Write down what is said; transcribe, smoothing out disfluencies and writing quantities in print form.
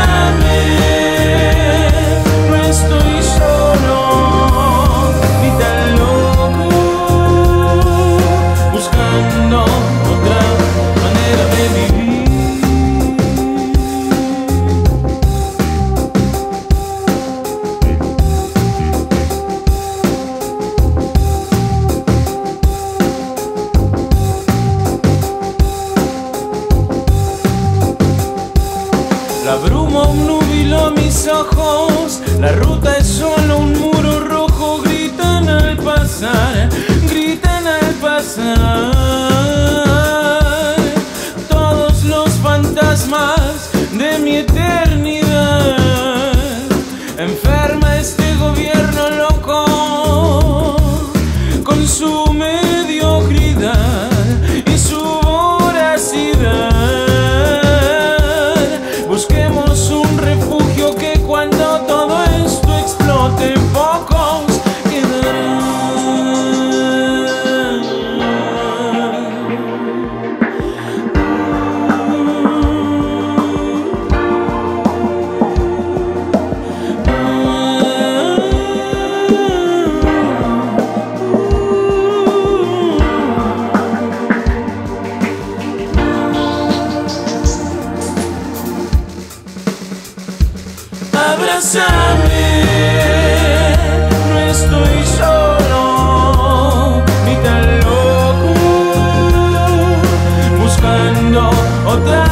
abrázame, no estoy solo, ni tan loco, buscando otra manera de vivir. La bruma obnubiló mis ojos, la ruta es solo un muro rojo, gritan al pasar, gritan al pasar. Todos los fantasmas de mi eternidad. Enferma este gobierno loco con su mediocridad y su voracidad. Busquemos un refugio que cuando todo esto explote, pocos quedarán. Abrázame, no estoy solo, ni tan loco, buscando otra